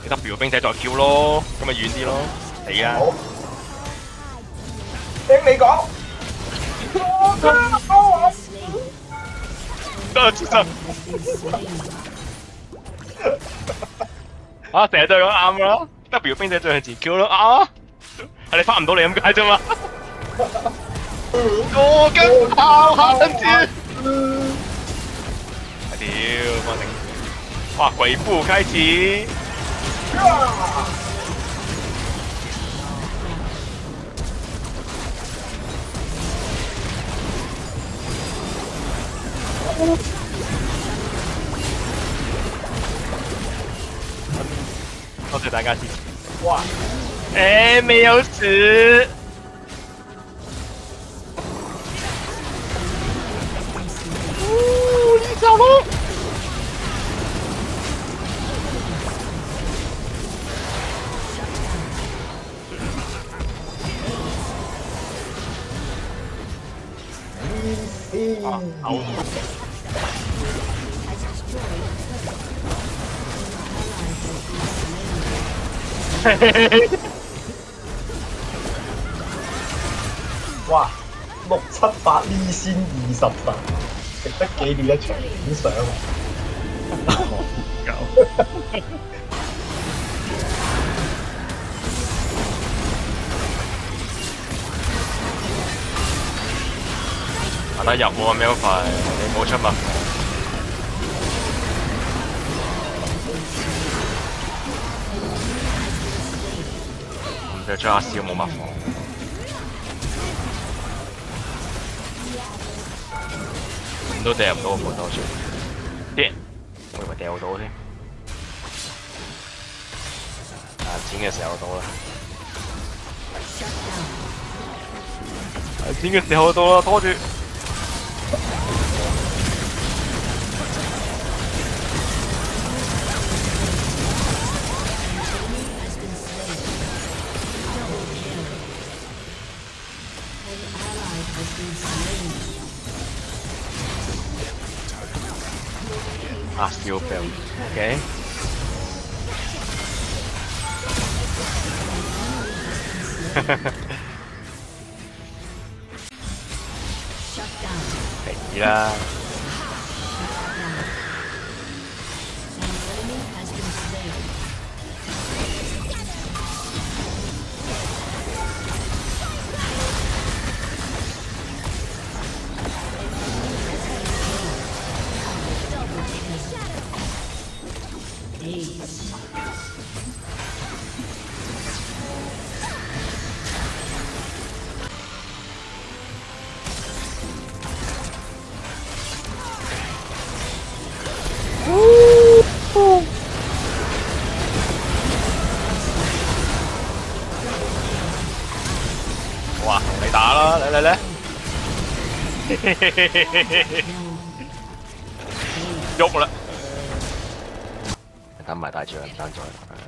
W 兵仔再叫咯，咁咪遠啲咯，死啊！ 聽你講。 得出神。啊，成日都係咁啱啦 ，W 兵仔再向前 Q 咯，啊，係你翻唔到嚟咁解啫嘛。我跟炮喊住，屌，我頂！哇，鬼步開始。多謝大家支持。哇！沒有死。你走咯！啊，好。 哇！678呢先20分，值得紀念一場影相啊！ 行得入喎喵快，你冇出物。唔使將阿笑冇乜防。咁都掟唔到個門口算。啲，我以為掉到添。錢嘅時候到啦。錢嘅時候到啦，拖住。啊，still fail. Okay. Hey, yeah.哇，你打啦，嚟，喐啦，等埋大將爭在。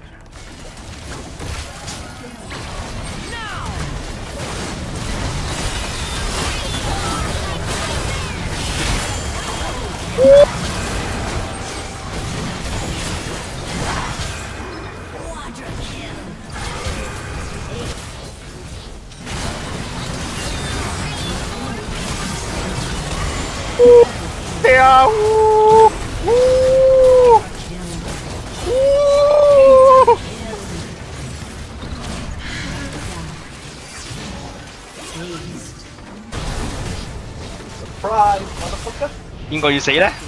跳舞， Surprise, motherfucker！ 邊個要死咧？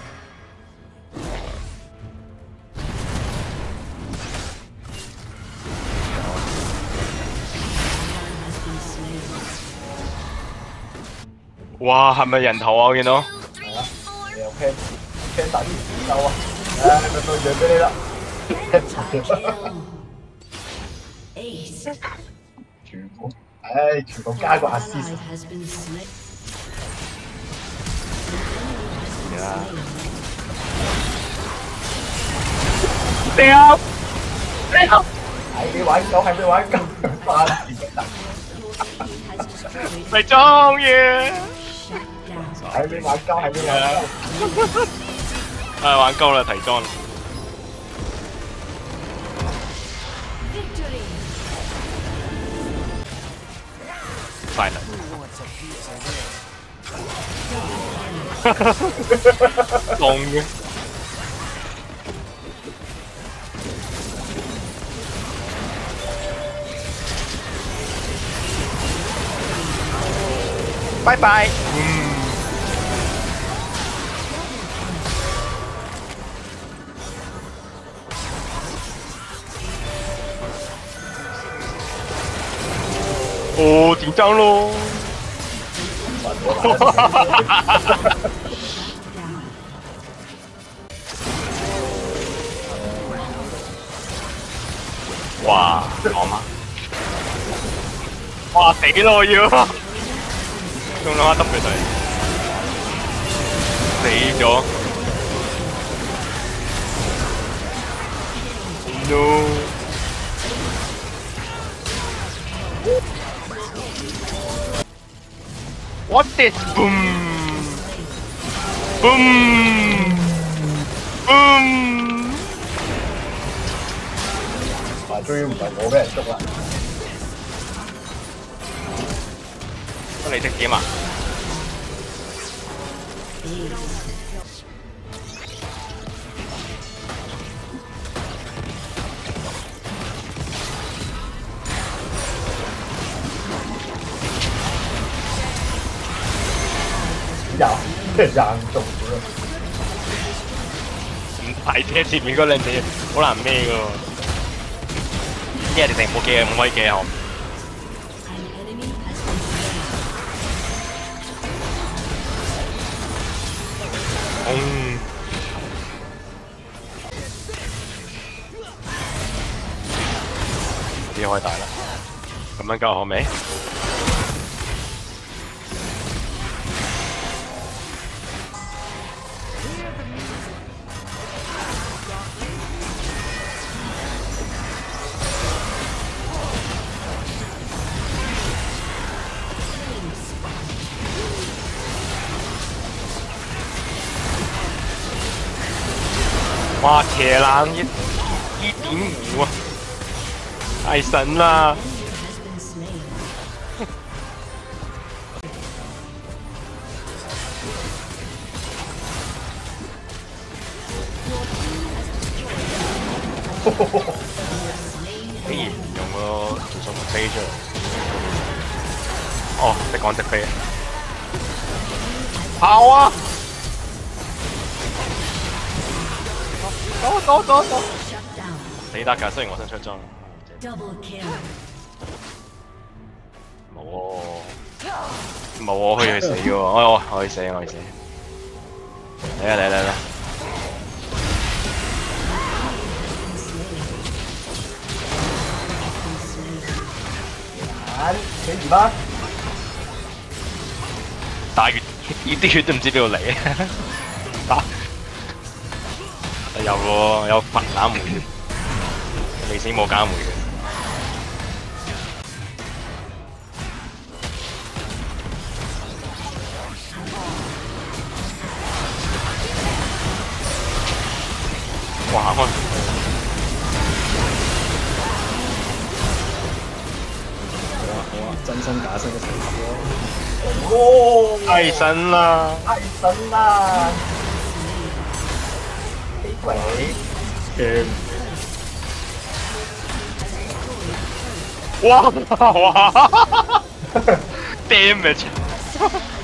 哇，係咪人頭啊？我見到。 你又 can 打啲指鬥啊！咪對讓俾你啦。全部加個 assist。 掉！ 係你玩狗，係你玩狗，翻時得。 咪裝嘢！ 係你玩鳩，係你玩鳩。 玩鳩啦，提裝。 快樂。凍嘅。拜拜。哦，緊張咯！哇，講嗎？哇，死咯要！中咗一 W 隊，死咗。No！ What this? Boom! Boom! Boom! 嗱，終於唔係我俾人捉啦。 咁你識點啊？ 硬中咗。 唔係啫，前面嗰兩隻好難孭㗎喎，因為你哋冇機冇可以機後。啲開大啦，咁樣夠好未？哇！鐵冷1.5啊，太神啦！竟然用個做什麼飛出嚟？哦，識講直飛啊！跑啊！走！死得㗎，雖然我想出裝。冇喎，冇我可以去死嘅喎，我可以死。嚟！ 死二班。 打血，啲血都唔知邊度嚟。打。有喎，有白打梅，未死冇加梅嘅。哇！好啊， 真身假身嘅成合咯。哦， 太神啦！ 太神啦！鬼嘅哇！damage